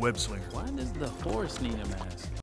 web slinger. Why does the horse need a mask?